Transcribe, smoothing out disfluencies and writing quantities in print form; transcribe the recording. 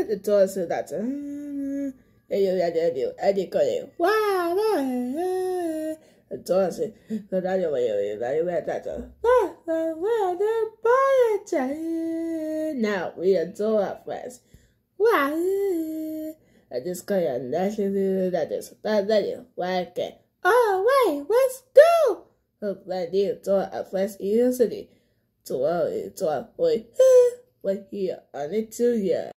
the door said that. Eddie got it. Wow, the door said, so that you were that. Now we adore our friends. Wow, I just got your national that is working. Oh, wait, let's go. Look like the adore our friends easily. So, we're here on it too, yeah.